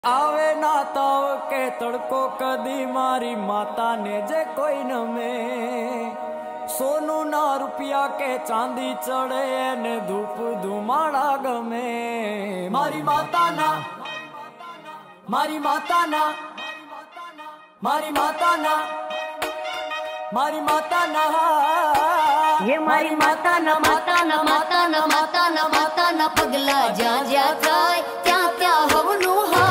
आवे ना ताव के तड़को कदी मारी माता ने जे कोई न में सोनू ना रुपया के चांदी चढ़े ने धूप धुमाड़ा गमे मारी माता ना मारी माता ना मारी माता ना मारी माता ना ये मारी माता ना माता ना माता ना माता ना माता ना पगला जा जा काय क्या क्या हवनु हा